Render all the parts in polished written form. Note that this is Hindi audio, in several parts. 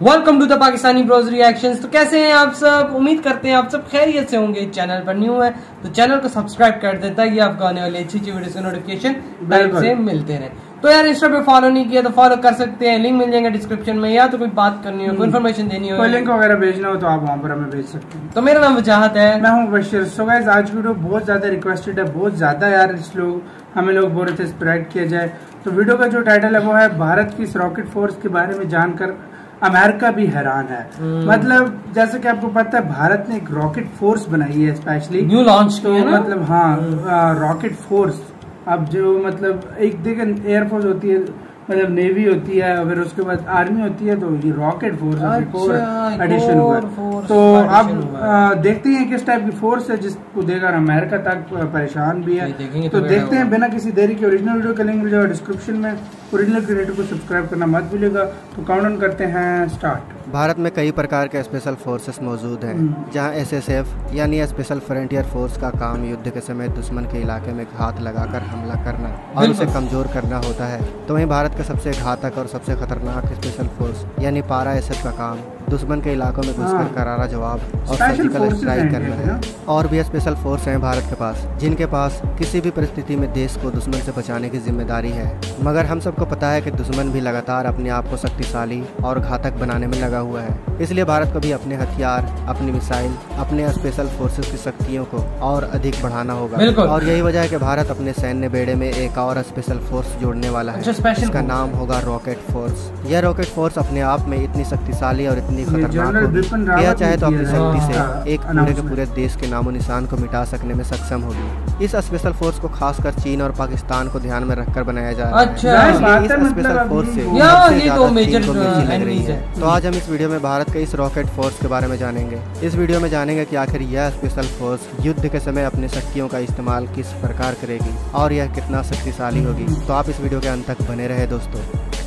Welcome to the Pakistani bros reactions. तो कैसे हैं आप सब? उम्मीद करते हैं आप सब खैरियत से होंगे। चैनल पर न्यू है तो चैनल को सब्सक्राइब कर दें ताकि आपको आने वाली अच्छी वीडियोस के नोटिफिकेशन टाइम से मिलते रहे। तो यार इंस्टा पे फॉलो नहीं किया तो फॉलो कर सकते हैं, लिंक मिल जाएगा डिस्क्रिप्शन में। या तो कोई बात करनी हो, कोई इन्फॉर्मेशन देनी हो, कोई लिंक वगैरह भेजना हो तो आप वहाँ पर हमें भेज सकते हैं। तो मेरा नाम वजाहत है, मैं हूँ बशीर। सो गाइस आज की वीडियो बहुत ज्यादा रिक्वेस्टेड है, बहुत ज्यादा यार हमें लोग बोल रहे थे स्प्रेड किया जाए। तो वीडियो का जो टाइटल है वो है भारत की इस रॉकेट फोर्स के बारे में जानकर अमेरिका भी हैरान है। मतलब जैसे कि आपको पता है भारत ने एक रॉकेट फोर्स बनाई है, स्पेशली न्यू लॉन्च तो मतलब हाँ रॉकेट फोर्स। अब जो मतलब एक देखें एयरफोर्स होती है, मतलब नेवी होती है, फिर उसके बाद आर्मी होती है, तो ये रॉकेट फोर्स एडिशन हुआ। तो अब देखते हैं किस टाइप की फोर्स है जिसको देखकर अमेरिका तक परेशान भी है। तो देखते हैं बिना किसी देरी के। ओरिजिनल वीडियो का लिंक मिल जाएगा डिस्क्रिप्शन में। ओरिजिनल क्रिएटर को सब्सक्राइब करना मत भूलिएगा। तो काउंटडाउन करते हैं स्टार्ट। भारत में कई प्रकार के स्पेशल फोर्सेस मौजूद हैं, जहां एसएसएफ यानी स्पेशल फ्रंटियर फोर्स का काम युद्ध के समय दुश्मन के इलाके में घात लगाकर हमला करना और उसे कमजोर करना होता है। तो वहीं भारत का सबसे घातक और सबसे खतरनाक स्पेशल फोर्स यानी पारा एसएफ का काम दुश्मन के इलाकों में घुसकर करारा जवाब और सर्जिकल स्ट्राइक करना है। और भी स्पेशल फोर्स हैं भारत के पास, जिनके पास किसी भी परिस्थिति में देश को दुश्मन से बचाने की जिम्मेदारी है। मगर हम सबको पता है कि दुश्मन भी लगातार अपने आप को शक्तिशाली और घातक बनाने में लगा हुआ है। इसलिए भारत को भी अपने हथियार, अपनी मिसाइल, अपने स्पेशल फोर्सेस की शक्तियों को और अधिक बढ़ाना होगा। और यही वजह है कि भारत अपने सैन्य बेड़े में एक और स्पेशल फोर्स जोड़ने वाला है, जिसका नाम होगा रॉकेट फोर्स। यह रॉकेट फोर्स अपने आप में इतनी शक्तिशाली और इतनी खतरनाक होगी, यह चाहे तो अपनी शक्ति से एक पूरे के पूरे देश के नामो निशान को मिटा सकने में सक्षम होगी। इस स्पेशल फोर्स को खासकर चीन और पाकिस्तान को ध्यान में रखकर बनाया जा रहा है। इस स्पेशल फोर्स से तो आज हम इस वीडियो में भारत के इस रॉकेट फोर्स के बारे में जानेंगे। इस वीडियो में जानेंगे कि आखिर यह स्पेशल फोर्स युद्ध के समय अपनी शक्तियों का इस्तेमाल किस प्रकार करेगी और यह कितना शक्तिशाली होगी। तो आप इस वीडियो के अंत तक बने रहे दोस्तों।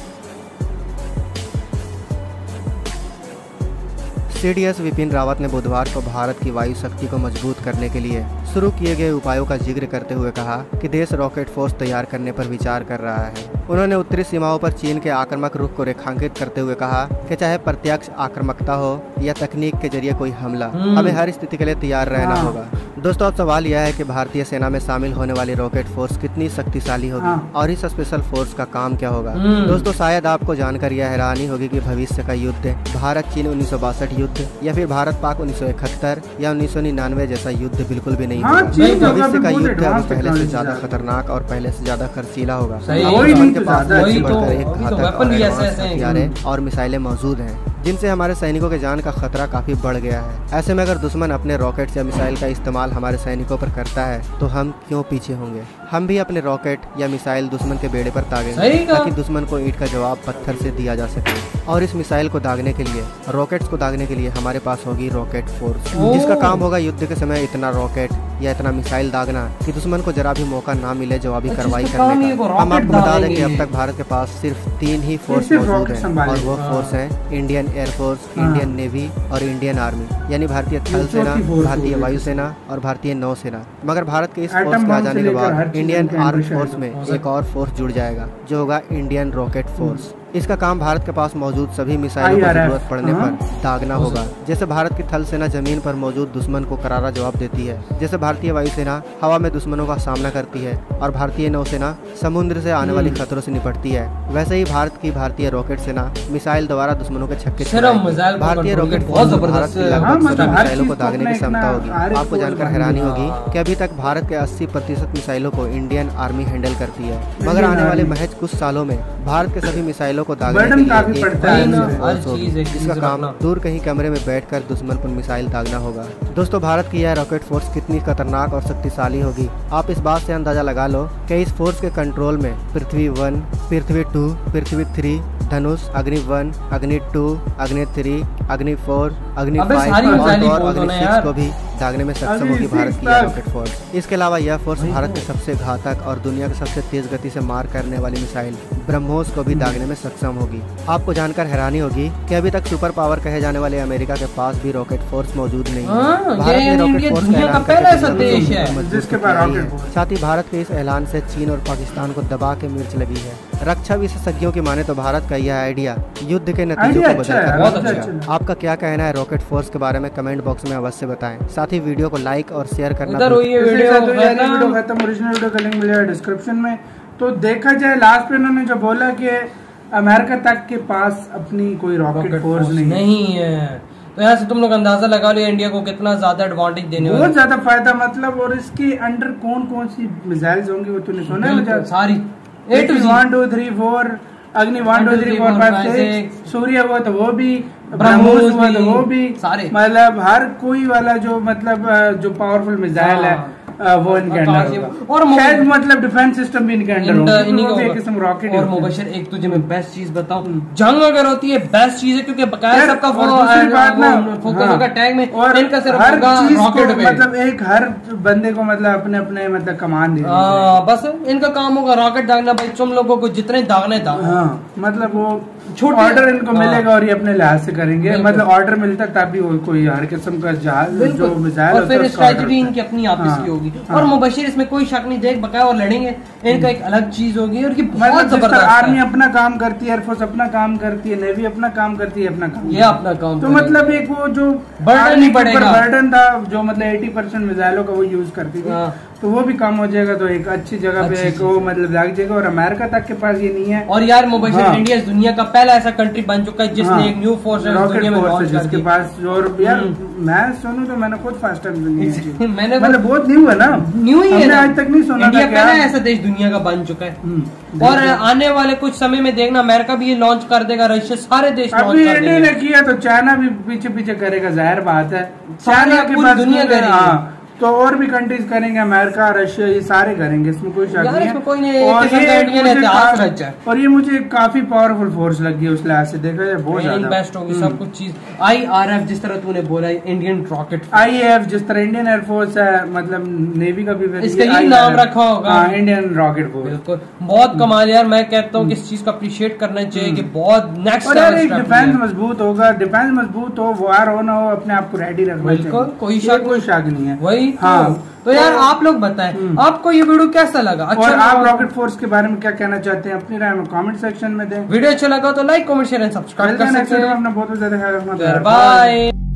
सीडीएस विपिन रावत ने बुधवार को भारत की वायु शक्ति को मजबूत करने के लिए शुरू किए गए उपायों का जिक्र करते हुए कहा कि देश रॉकेट फोर्स तैयार करने पर विचार कर रहा है। उन्होंने उत्तरी सीमाओं पर चीन के आक्रामक रुख को रेखांकित करते हुए कहा कि चाहे प्रत्यक्ष आक्रामकता हो या तकनीक के जरिए कोई हमला, हमें हर स्थिति के लिए तैयार रहना होगा। दोस्तों अब सवाल यह है कि भारतीय सेना में शामिल होने वाली रॉकेट फोर्स कितनी शक्तिशाली होगी और इस स्पेशल फोर्स का काम क्या होगा। दोस्तों शायद आपको जानकर यह हैरानी होगी कि भविष्य का युद्ध भारत चीन 1962 युद्ध या फिर भारत पाक 1971 या 1999 जैसा युद्ध बिल्कुल भी नहीं होगा। भविष्य का युद्ध अब पहले से ज्यादा खतरनाक और पहले से ज्यादा खर्चीला होगा। उनके पास एक घातक हथियार और मिसाइलें मौजूद हैं जिनसे हमारे सैनिकों के जान का खतरा काफी बढ़ गया है। ऐसे में अगर दुश्मन अपने रॉकेट या मिसाइल का इस्तेमाल हमारे सैनिकों पर करता है तो हम क्यों पीछे होंगे। हम भी अपने रॉकेट या मिसाइल दुश्मन के बेड़े पर दागेंगे ताकि दुश्मन को ईंट का जवाब पत्थर से दिया जा सके। और इस मिसाइल को दागने के लिए, रॉकेट्स को दागने के लिए हमारे पास होगी रॉकेट फोर्स, जिसका काम होगा युद्ध के समय इतना रॉकेट या इतना मिसाइल दागना कि दुश्मन को जरा भी मौका ना मिले जवाबी कार्रवाई करने का। हम आपको बता दें कि अब तक भारत के पास सिर्फ 3 ही फोर्स मौजूद हैं और वो फोर्स है इंडियन एयरफोर्स, इंडियन नेवी और इंडियन आर्मी, यानी भारतीय थल सेना, भारतीय वायुसेना और भारतीय नौसेना। मगर भारत के इस फोर्स के आ जाने के बाद इंडियन आर्म फोर्स में एक और फोर्स जुड़ जाएगा जो होगा इंडियन रॉकेट फोर्स। इसका काम भारत के पास मौजूद सभी मिसाइलों की जरूरत पड़ने पर दागना होगा। जैसे भारत की थल सेना जमीन पर मौजूद दुश्मन को करारा जवाब देती है, जैसे भारतीय वायुसेना हवा में दुश्मनों का सामना करती है और भारतीय नौसेना समुद्र से आने वाली खतरों से निपटती है, वैसे ही भारत की भारतीय रॉकेट सेना मिसाइल द्वारा दुश्मनों के छक्के छुड़ाएगी। भारतीय रॉकेट फोर्स भारत की लगभग सभी मिसाइलों को दागने की क्षमता होगी। आपको जानकर हैरानी होगी कि अभी तक भारत के 80% मिसाइलों को इंडियन आर्मी हैंडल करती है, मगर आने वाले महज कुछ सालों में भारत के सभी मिसाइलों को दागने के लिए जिसका काम दूर कहीं कमरे में बैठकर दुश्मन पर मिसाइल दागना होगा। दोस्तों भारत की यह रॉकेट फोर्स कितनी खतरनाक और शक्तिशाली होगी आप इस बात से अंदाजा लगा लो कि इस फोर्स के कंट्रोल में पृथ्वी 1, पृथ्वी 2, पृथ्वी 3, धनुष, अग्नि 1, अग्नि 2, अग्नि 3, अग्नि 4, अग्नि 5 और अग्नि 6 को भी दागने में सक्षम होगी भारत की यह रॉकेट फोर्स। इसके अलावा यह फोर्स भारत के सबसे घातक और दुनिया के सबसे तेज गति से मार करने वाली मिसाइल ब्रह्मोस को भी दागने में सक्षम होगी। आपको जानकर हैरानी होगी कि अभी तक सुपर पावर कहे जाने वाले अमेरिका के पास भी रॉकेट फोर्स मौजूद नहीं है। भारत ने रॉकेट फोर्स का ऐलान करके साथ ही भारत के इस ऐलान से चीन और पाकिस्तान को दबा के मिर्च लगी है। रक्षा विशेषज्ञों की माने तो भारत का यह आइडिया युद्ध के नतीजों को बदलकर आपका क्या कहना है रॉकेट फोर्स के बारे में कमेंट बॉक्स में अवश्य बताएं। साथ ही वीडियो को लाइक और शेयर करना। वीडियो खत्म, ओरिजिनल वीडियो का लिंक मिलेगा डिस्क्रिप्शन में। तो देखा जाए लास्ट पे उन्होंने जो बोला कि अमेरिका तक के पास अपनी कोई रॉकेट फोर्स नहीं है, तो यहाँ से तुम लोग अंदाजा लगा लो इंडिया को कितना ज्यादा एडवांटेज देने वाला, बहुत ज्यादा फायदा मतलब। और इसके अंडर कौन कौन सी मिसाइल्स होंगी वो तूने सुना है? सारी 1 2 3 4 अग्नि 1 2 3 4 5 6 सूर्य हुआ तो वो भी, ब्रह्मोस हुआ तो वो भी, सारे मतलब हर कोई वाला जो मतलब जो पावरफुल मिसाइल है वो इनके अंडर, और शायद मतलब डिफेंस सिस्टम भी इनके अंडर रॉकेट। और मुबशर एक तुझे मैं बेस्ट चीज बताऊं, जंग अगर होती है बेस्ट चीज है क्योंकि बकाया सबका फोकस होगा टैंक में, और इनका सिर्फ हर चीज रॉकेट पे मतलब एक हर बंदे को मतलब अपने अपने मतलब कमान दे, बस इनका काम होगा रॉकेट दागना। भाई तुम लोगों को जितने दागने दाग, मतलब वो छोटे ऑर्डर इनको मिलेगा और ये अपने लिहाज से करेंगे, मतलब ऑर्डर मिलता तभी कोई हर किस्म का जहाज जो मिसाइल, और फिर स्ट्रेटजी इनकी अपनी आपस की होगी। और मुबशिर इसमें कोई शक नहीं, देख बकाया और लड़ेंगे, इनका एक अलग चीज होगी। और बहुत जबरदस्त आर्मी अपना काम करती है, एयरफोर्स अपना काम करती है, नेवी अपना काम करती है, अपना काम, ये अपना काम। तो मतलब एक वो जो बर्डन नहीं पड़ेगा, बर्डन था जो मतलब 80% मिसाइलों का वो यूज करती थी, तो वो भी कम हो जाएगा। तो एक अच्छी जगह पे एक वो मतलब लग जाएगा। और अमेरिका तक के पास ये नहीं है। और यार मुबशिर इंडिया दुनिया का पहला ऐसा कंट्री बन चुका है जिसने एक न्यू फोर्स दुनिया में लॉन्च कर जिसके पास। और यार मैं सुनूं तो मैंने खुद फर्स्ट टाइम सुनी, मैंने मतलब बहुत न्यू है ना, न्यू ही है, आज तक नहीं सुना। इंडिया पहला ऐसा देश दुनिया का बन चुका है। और आने वाले कुछ समय में देखना अमेरिका भी ये लॉन्च कर देगा, रशिया, सारे देश लॉन्च कर देंगे। इंडिया ने किया तो चाइना भी पीछे पीछे करेगा, जाहिर बात है। चाइना के पास दुनिया करेगी तो और भी कंट्रीज करेंगे, अमेरिका, रशिया, ये सारे करेंगे, इसमें कोई शक नहीं है। और ये मुझे काफी पावरफुल फोर्स लगी है उस लिहाज से देखा जाए, बहुत ज्यादा बेस्ट होगी सब कुछ चीज। IRF जिस तरह तूने बोला, इंडियन रॉकेट, IAF जिस तरह इंडियन एयरफोर्स है, मतलब नेवी का भी इसका यही नाम रखा होगा, इंडियन रॉकेट फोर्स। बिल्कुल बहुत कमाल यार, मैं कहता हूँ कि इस चीज को अप्रिशिएट करना चाहिए कि बहुत नेक्स्ट डिफेंस मजबूत होगा, डिफेंस मजबूत हो, वार हो ना हो, अपने आप को रेडी रखना चाहिए, कोई शक नहीं है। वही हाँ। तो यार आप लोग बताएं आपको ये वीडियो कैसा लगा, अच्छा, और आप रॉकेट फोर्स के बारे में क्या कहना चाहते हैं अपनी राय में कमेंट सेक्शन में दें। वीडियो अच्छा लगा तो like comment share and subscribe कर सकते हैं। अपना बहुत ज्यादा ख्याल रखना, बाय।